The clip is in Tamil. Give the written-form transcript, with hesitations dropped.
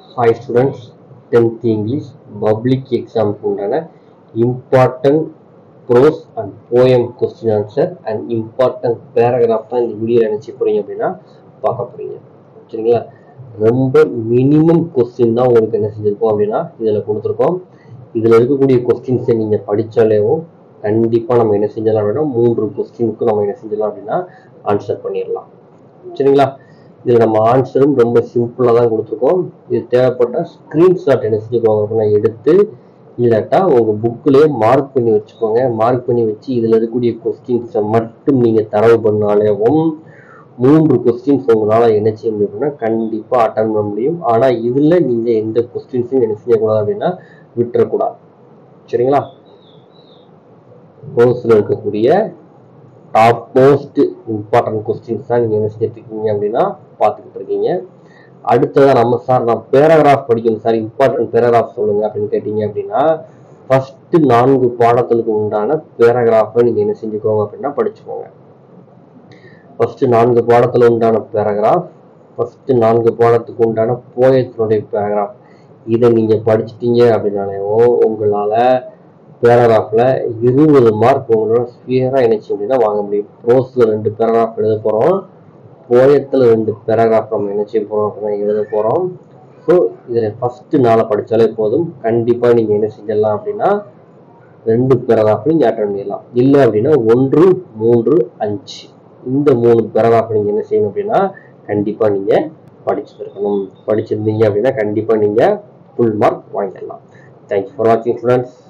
Hi students, 10th English public exam உண்டான important prose and poem question answer and important paragraph தான் இந்த வீடியோ நினைச்சு போறீங்க அப்படின்னா பார்க்க போறீங்க. சரிங்களா? ரொம்ப மினிமம் கொஸ்டின் தான் உங்களுக்கு என்ன செஞ்சிருக்கோம் அப்படின்னா இதில் கொடுத்துருக்கோம். இதில் இருக்கக்கூடிய கொஸ்டின்ஸை நீங்கள் படித்தாலேவும் கண்டிப்பாக நம்ம என்ன செஞ்சலாம் அப்படின்னா 3 கொஸ்டினுக்கு நம்ம என்ன செஞ்சலாம் அப்படின்னா ஆன்சர் பண்ணிடலாம். சரிங்களா? இதில் நம்ம ஆன்சரும் ரொம்ப சிம்பிளாக தான் கொடுத்துருக்கோம். இது தேவைப்பட்ட ஸ்க்ரீன்ஷாட் என்ன செஞ்சுக்கோங்க அப்படின்னா எடுத்து இல்லாட்டா உங்கள் புக்கிலே மார்க் பண்ணி வச்சுக்கோங்க. மார்க் பண்ணி வச்சு இதில் இருக்கக்கூடிய கொஸ்டின்ஸை மட்டும் நீங்கள் தரவு பண்ணாலேவும் 3 கொஸ்டின்ஸ் உங்களால் என்ன செய்ய முடியும் அப்படின்னா கண்டிப்பாக அட்டன் பண்ண முடியும். ஆனால் இதில் நீங்கள் எந்த கொஸ்டின்ஸையும் என்ன செய்யக்கூடாது அப்படின்னா விட்டுறக்கூடாது. சரிங்களா? கோர்ஸில் இருக்கக்கூடிய டாப் மோஸ்ட் இம்பார்ட்டன்ட் கொஸ்டின்ஸ் தான் நீங்கள் என்ன செஞ்சுட்டு இருக்கீங்க அப்படின்னா பார்த்துக்கிட்டு இருக்கீங்க. அடுத்ததான் நம்ம சார் நான் பேராகிராஃப் படிக்கணும் சார், இம்பார்ட்டன்ட் பேராகிராஃப் சொல்லுங்க அப்படின்னு கேட்டீங்க அப்படின்னா ஃபர்ஸ்ட் 4 பாடங்களுக்கு உண்டான பேராகிராஃபை நீங்கள் என்ன செஞ்சுக்கோங்க அப்படின்னா படிச்சுக்கோங்க. ஃபர்ஸ்ட் 4 பாடத்தில் உண்டான பேராகிராஃப், ஃபர்ஸ்ட் 4 பாடத்துக்கு உண்டான போயத்தினுடைய பேராகிராஃப், இதை நீங்கள் படிச்சிட்டீங்க அப்படின்னாலேவோ உங்களால் பேராகிராஃபில் 20 மார்க் உங்களோட ஸ்பியராக என்ன செய்ய அப்படின்னா வாங்க முடியும். ப்ரோஸில் 2 பேராகிராஃப் எழுத போகிறோம், போயத்தில் 2 பேராகிராஃப் நம்ம என்ன செய்ய போகிறோம் அப்படின்னா எழுத போகிறோம். ஸோ இதில் ஃபஸ்ட்டு 4 படித்தாலே போதும், கண்டிப்பாக நீங்கள் என்ன செஞ்சிடலாம் அப்படின்னா 2 பேராகிராஃப் நீங்கள் அட்டன் பண்ணிடலாம். இல்லை அப்படின்னா 1, 3, 5 இந்த 3 பேராகிராஃப் நீங்கள் என்ன செய்யணும் அப்படின்னா கண்டிப்பாக நீங்கள் படிச்சிருக்கணும். படிச்சிருந்தீங்க அப்படின்னா கண்டிப்பாக நீங்கள் ஃபுல் மார்க் வாங்கிடலாம். தேங்க்யூ ஃபார் வாட்சிங் ஸ்டூடெண்ட்ஸ்.